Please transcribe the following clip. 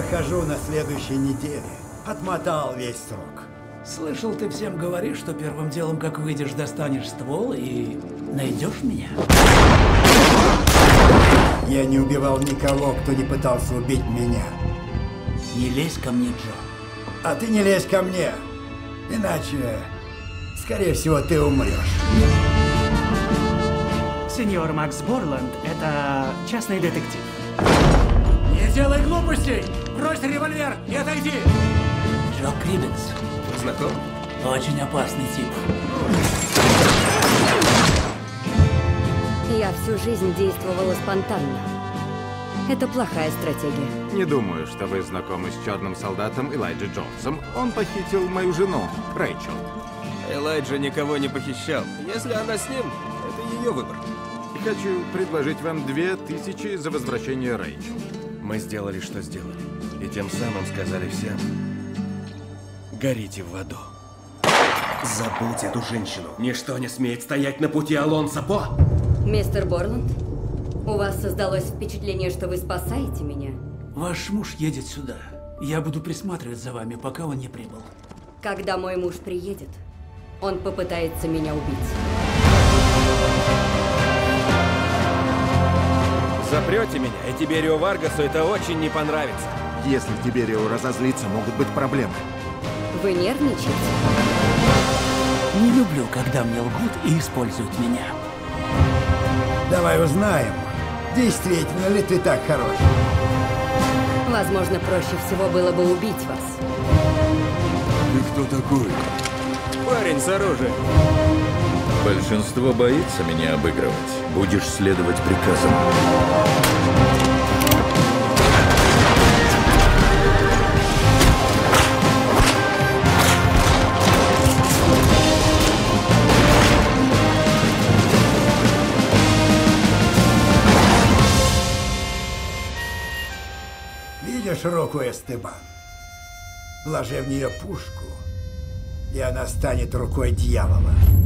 выхожу на следующей неделе. Отмотал весь срок. Слышал, ты всем говоришь, что первым делом, как выйдешь, достанешь ствол и найдешь меня. Я не убивал никого, кто не пытался убить меня. Не лезь ко мне, Джо. А ты не лезь ко мне. Иначе, скорее всего, ты умрешь. Сеньор Макс Борланд – это частный детектив. Не делай глупостей! Брось револьвер и отойди! Джо Криббинс. Знаком? Очень опасный тип. Я всю жизнь действовала спонтанно. Это плохая стратегия. Не думаю, что вы знакомы с черным солдатом Элайджа Джонсом. Он похитил мою жену, Рэйчел. Элайджа никого не похищал. Если она с ним, это ее выбор. И хочу предложить вам 2000 за возвращение Рэйчел. Мы сделали, что сделали. И тем самым сказали всем: горите в аду. Забудь эту женщину. Ничто не смеет стоять на пути Алонсо По. Мистер Борланд, у вас создалось впечатление, что вы спасаете меня? Ваш муж едет сюда. Я буду присматривать за вами, пока он не прибыл. Когда мой муж приедет, он попытается меня убить. Запрете меня, и Тиберио Варгасу это очень не понравится. Если Тиберио разозлится, могут быть проблемы. Вы нервничаете? Не люблю, когда мне лгут и используют меня. Давай узнаем, действительно ли ты так хорош. Возможно, проще всего было бы убить вас. Ты кто такой? Парень с оружием. Большинство боится меня обыгрывать. Будешь следовать приказам. Видишь руку, Эстебан? Вложи в нее пушку, и она станет рукой дьявола.